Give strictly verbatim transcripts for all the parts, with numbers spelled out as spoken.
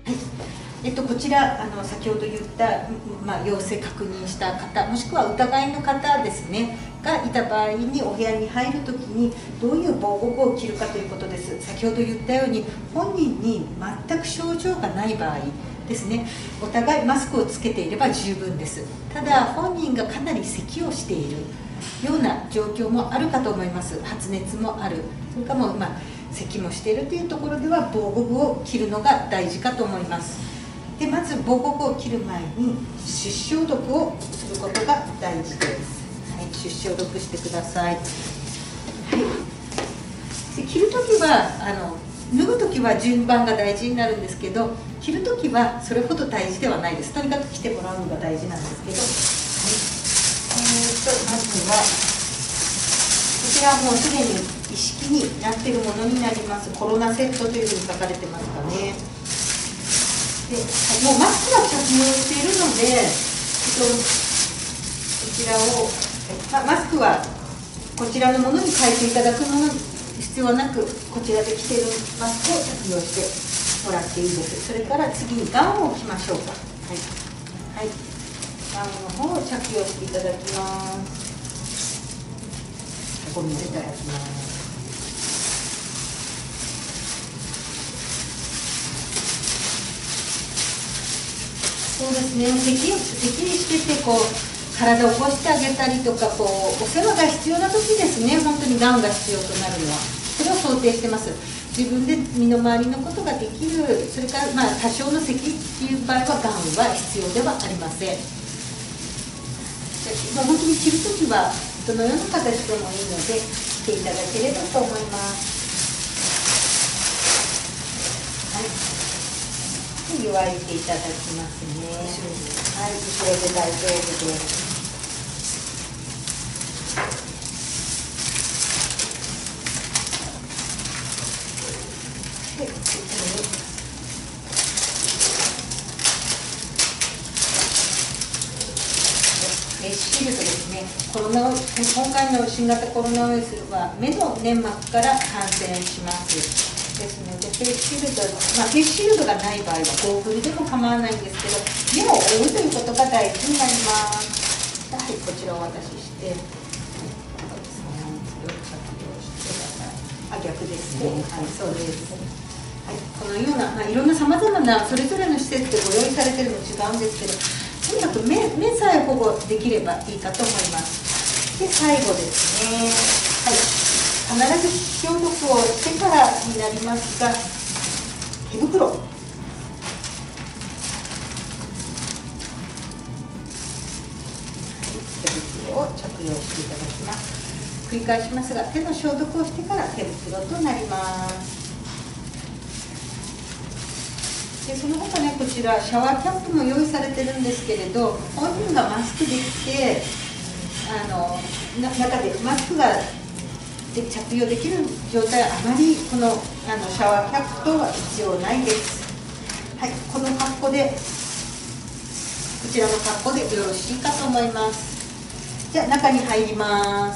えっと、こちらあの先ほど言った、まあ、陽性確認した方もしくは疑いの方ですねがいた場合にお部屋に入るときにどういう防護服を着るかということです。先ほど言ったように本人に全く症状がない場合ですね、お互いマスクをつけていれば十分です。ただ本人がかなり咳をしているような状況もあるかと思います。発熱もある、それからもう、まあ、咳もしているというところでは防護服を着るのが大事かと思います。でまず防護服を着る前に手指消毒をすることが大事です。はい、手指消毒してください。はい、で着るときはあの脱ぐときは順番が大事になるんですけど、着るときはそれほど大事ではないです。とにかく着てもらうのが大事なんですけど、はい、えー、とまずはこちらはもうすでに一式になっているものになります。コロナセットというふうに書かれてますかね。でもうマスクは着用しているので、えっと、こちらを、ま、マスクはこちらのものに変えていただくもの必要はなく、こちらで着ているマスクを着用してもらっていいです。それから次にガウンを着ましょうか。はい、はい、ガウンの方を着用していただきます。ごめんいただきます。そうですね、咳を咳にしててこう体を起こしてあげたりとか、こうお世話が必要な時ですね、本当にガウンが必要となるのはそれを想定してます。自分で身の回りのことができる、それからまあ多少の咳っていう場合はガウンは必要ではありません。もう本当に着るときはどのような形でもいいので着ていただければと思います。はい、湯沸いていただきますね。はい、後ろで大丈夫です。で、こちらにメッシールドですね。コロナ今回の新型コロナウイルスは目の粘膜から感染します。ですので、フェイスシールド、まあ、フェイスシールドがない場合はゴーグルでも構わないんですけど、目を覆うということが大事になります。はい、こちらをお渡しして、はい、それを着用してください。あ、逆ですね。はい、そうです。はい、このような、まあ、いろんなさまざまなそれぞれの施設でご用意されているの違うんですけど、とにかく 目, 目さえ保護できればいいかと思います。で、最後ですね。はい、必ず消毒をしてからになりますが、手袋、手袋を着用していただきます。繰り返しますが、手の消毒をしてから手袋となります。でその他ね、こちらシャワーキャップも用意されてるんですけれど、本人がマスクできてあのな中でマスクがで着用できる状態はあまりこのあのシャワーキャップとは必要ないです。はい、この格好でこちらの格好でよろしいかと思います。じゃあ中に入ります。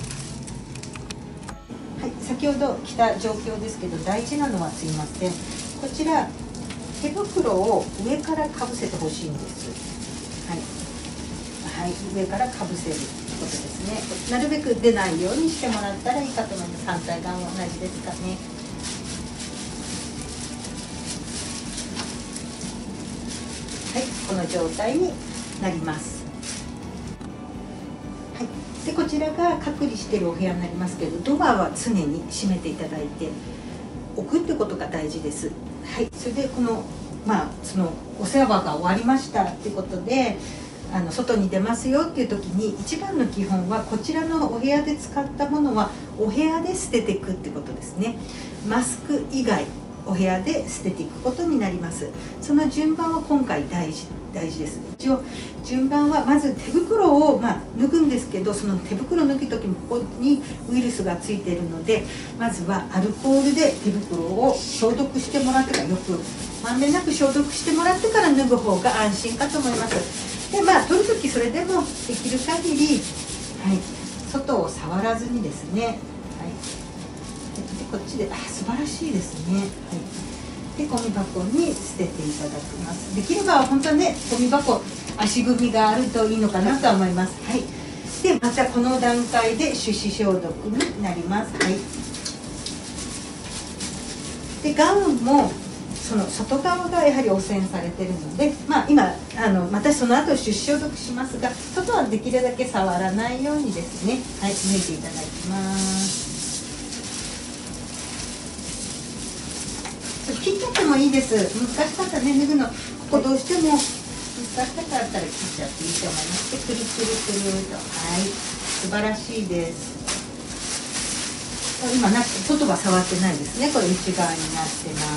はい、先ほど来た状況ですけど、大事なのはすいません、こちら手袋を上からかぶせてほしいんです。はい、はい、上からかぶせることですね。なるべく出ないようにしてもらったらいいかと思います。反対側も同じですかね。はい、この状態になります。はい、でこちらが隔離しているお部屋になりますけど、ドアは常に閉めていただいておくってことが大事です。はい、それでこのまあそのお世話が終わりましたっていうことで、あの外に出ますよっていう時に一番の基本はこちらのお部屋で使ったものはお部屋で捨てていくってことですね。マスク以外お部屋で捨てていくことになります。その順番は今回大事大事です。一応順番はまず手袋を、まあ、脱ぐんですけど、その手袋を脱ぐ時にここにウイルスがついているので、まずはアルコールで手袋を消毒してもらってから、よくまんべんなく消毒してもらってから脱ぐ方が安心かと思います。でまあ取る時それでもできる限り、はい、外を触らずにですね、はい、でこっちで、あ、素晴らしいですね。はい、 でゴミ箱に捨てていただきます。できれば本当はね、ゴミ箱足踏みがあるといいのかなとは思います。はい。でまたこの段階で手指消毒になります。はい。でガウンもその外側がやはり汚染されているので、まあ、今あのまたその後手指消毒しますが、外はできるだけ触らないようにですね、はい、脱いでいただきます。切っちゃってもいいです。難しかったらね、脱ぐのここどうしても難しかったら切っちゃっていいと思います。でくるくるくると、はい、素晴らしいです。今な外は触ってないですね。これ内側になってます。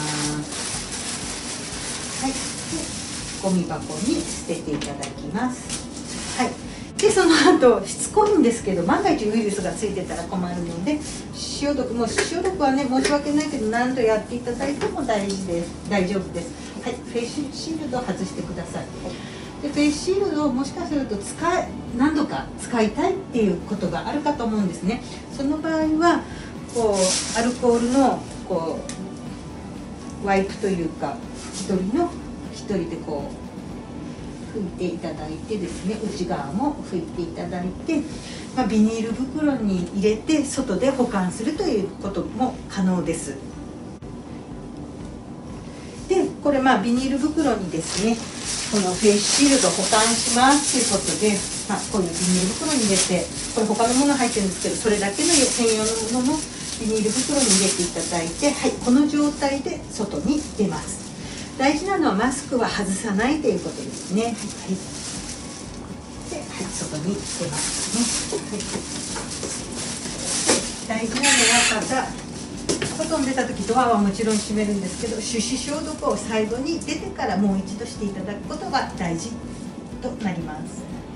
はい、でゴミ箱に捨てていただきます。はい、でその後しつこいんですけど、万が一ウイルスがついてたら困るので、消毒も消毒はね、申し訳ないけど何度やっていただいても大事です。大丈夫です。はい、フェイスシールドを外してください。でフェイスシールドをもしかすると使え何度か使いたいっていうことがあるかと思うんですね。その場合はこうアルコールのこうワイプというか一人の一人でこう拭いていただいてですね、内側も拭いていただいて、まあ、ビニール袋に入れて外で保管するということも可能です。でこれまあビニール袋にですね、このフェイスシールドを保管しますということで、まあ、こういうビニール袋に入れて、これ他のもの入ってるんですけど、それだけの専用のものもビニール袋に入れていただいて、はい、この状態で外に出ます。大事なのはマスクは外さないということですね。はい、で、はい、外に出ますね。はい、大事なのはまた外に出た時ドアはもちろん閉めるんですけど、手指消毒を最後に出てからもう一度していただくことが大事となります。